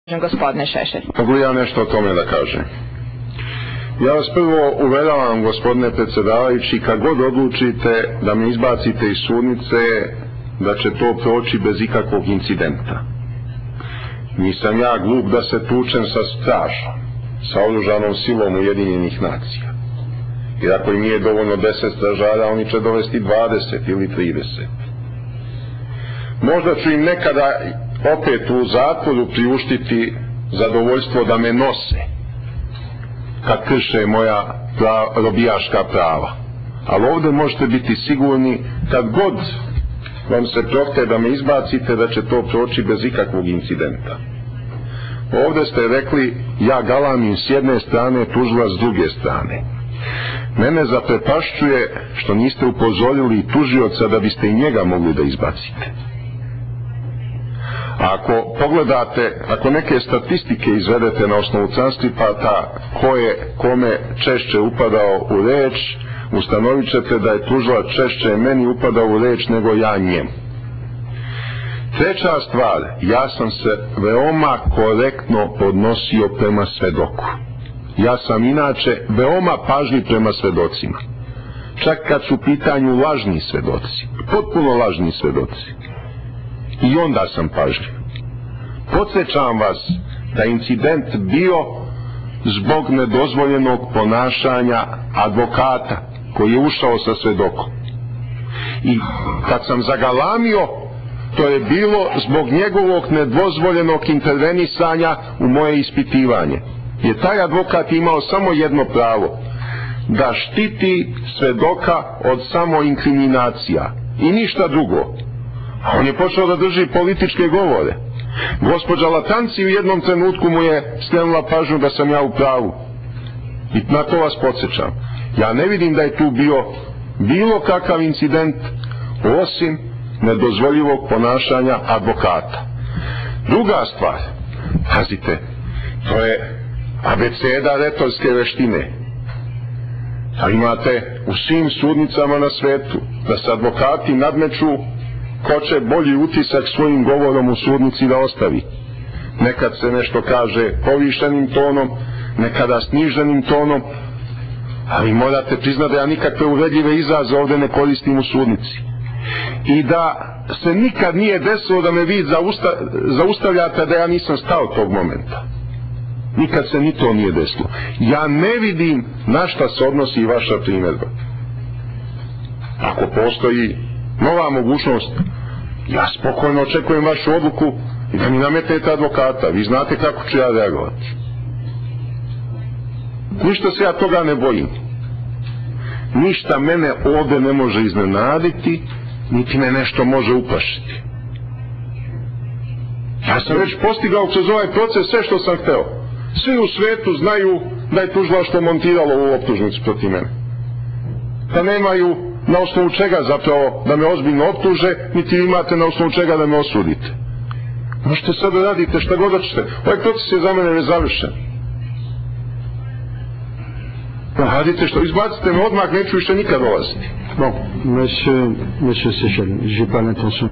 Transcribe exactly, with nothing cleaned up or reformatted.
Gospodine Šešelj. Mogu ja nešto o tome da kažem? Ja vas prvo uveravam, gospodine predsjedavajući, kad god odlučite da me izbacite iz sudnice, da će to proći bez ikakvog incidenta. Nisam ja glup da se tučem sa stražom, sa oružanom silom Ujedinjenih nacija. Jer ako im nije dovoljno deset stražara, oni će dovesti dvadeset ili trideset. Možda ću im nekada opet u zatvoru priuštiti zadovoljstvo da me nose kad krše moja pra, robijaška prava. Ali ovdje možete biti sigurni, kad god vam se prohte da me izbacite, da će to proći bez ikakvog incidenta. Ovdje ste rekli, ja galamim s jedne strane, tužilac s druge strane. Mene zaprepašćuje što niste upozorili tužioca da biste i njega mogli da izbacite. Ako pogledate, ako neke statistike izvedete na osnovu transkripata ko je kome češće upadao u reč, ustanovit ćete da je tužilac češće meni upadao u reč nego ja njemu. Treća stvar, ja sam se veoma korektno podnosio prema svedoku. Ja sam inače veoma pažljiv prema svedocima. Čak kad su u pitanju lažni svedoci, potpuno lažni svedoci. I onda sam pažljiv. Podsjećam vas da incident bio zbog nedozvoljenog ponašanja advokata koji je ušao sa svedokom. I kad sam zagalamio, to je bilo zbog njegovog nedozvoljenog intervenisanja u moje ispitivanje. Jer taj advokat imao samo jedno pravo, da štiti svedoka od samoinkriminacija i ništa drugo. A on je počeo da drži političke govore. Gospođa Latanci u jednom trenutku mu je skrenula pažnju da sam ja u pravu. I na to vas podsjećam. Ja ne vidim da je tu bio bilo kakav incident osim nedozvoljivog ponašanja advokata. Druga stvar, pazite, to je abeceda retorske veštine. A imate u svim sudnicama na svetu da se advokati nadmeću ko će bolji utisak svojim govorom u sudnici da ostavi. Nekad se nešto kaže povišenim tonom, nekada sniženim tonom, ali morate priznati da ja nikakve uvredljive izraze ovdje ne koristim u sudnici. I da se nikad nije desilo da me vi zausta, zaustavljate da ja nisam stao tog momenta. Nikad se ni to nije desilo. Ja ne vidim na šta se odnosi vaša primjedba. Ako postoji nova mogućnost, ja spokojno očekujem vašu odluku i da mi nametete advokata. Vi znate kako ću ja reagovati. Ništa se ja toga ne bojim. Ništa mene ovdje ne može iznenaditi, niti me nešto može uplašiti. Ja sam već postigao kroz ovaj proces sve što sam hteo. Svi u svetu znaju da je tužilaštvo montiralo ovu optužnicu protiv mene. Da nemaju na osnovu čega zapravo da me ozbiljno optuže, niti imate na osnovu čega da me osudite. Možete sad da radite šta god hoćete. Ovaj proces je za mene nezavršen. Radite što, izbacite me odmah, neću više nikad dolaziti. Bon, monsieur, monsieur Seychelles, j'ai pas l'intention.